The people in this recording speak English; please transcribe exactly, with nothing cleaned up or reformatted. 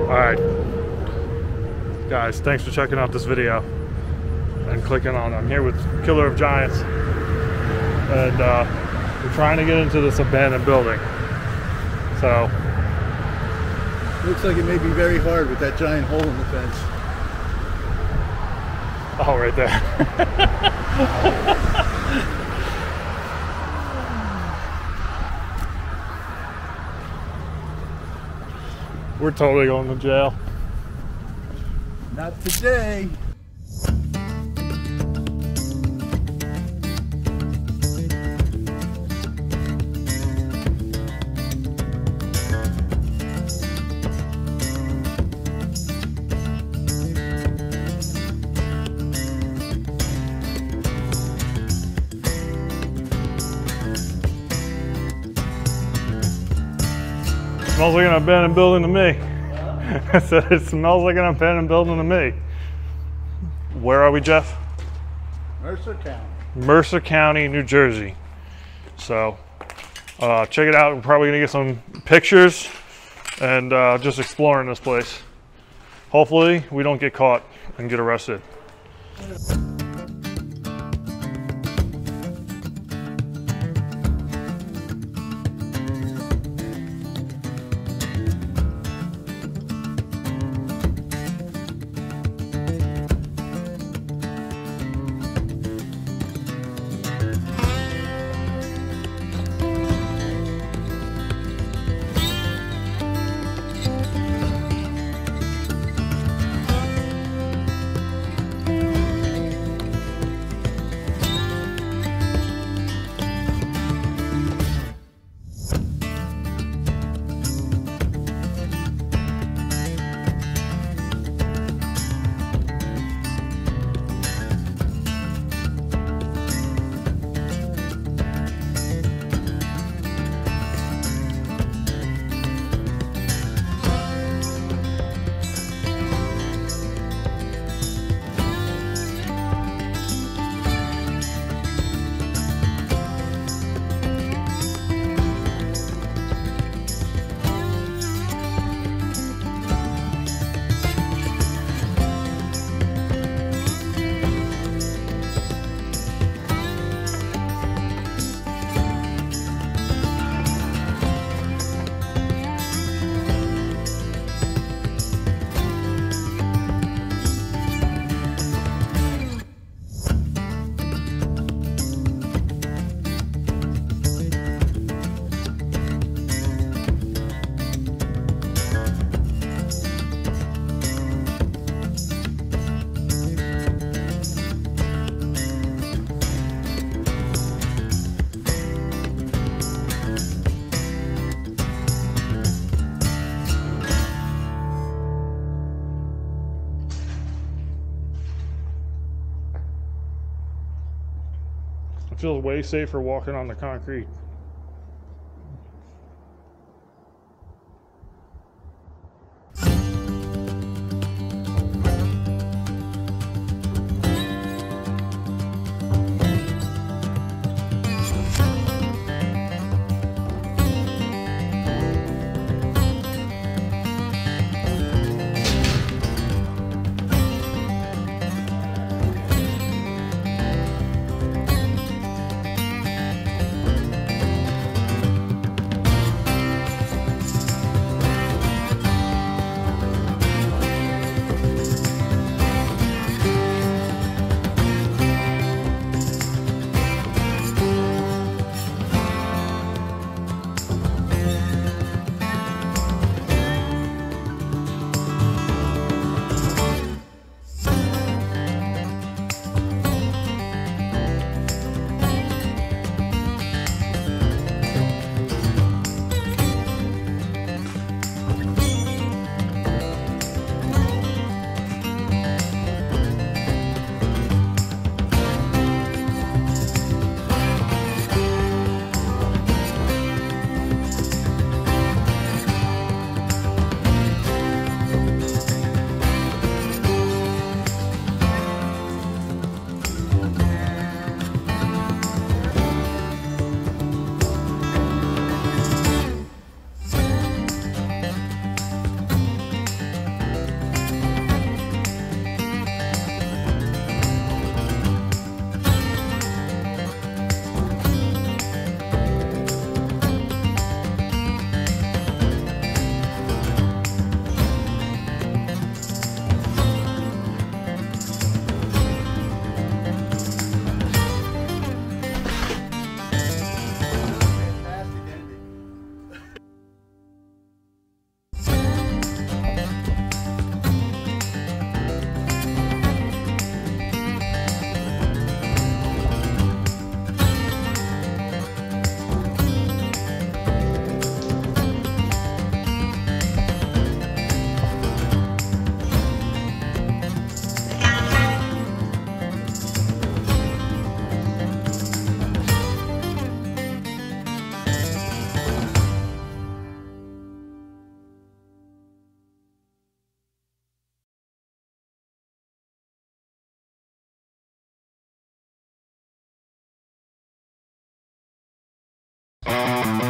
Alright. Guys, thanks for checking out this video and clicking on. I'm here with Killer of Giants. And uh, we're trying to get into this abandoned building. So. Looks like it may be very hard with that giant hole in the fence. Oh, right there. We're totally going to jail. Not today. Smells like an abandoned building to me. I said it smells like an abandoned building to me. Where are we, Jeff? Mercer County. Mercer County, New Jersey. So uh, check it out. We're probably gonna get some pictures and uh, just exploring this place. Hopefully we don't get caught and get arrested. I feel way safer walking on the concrete. Bye.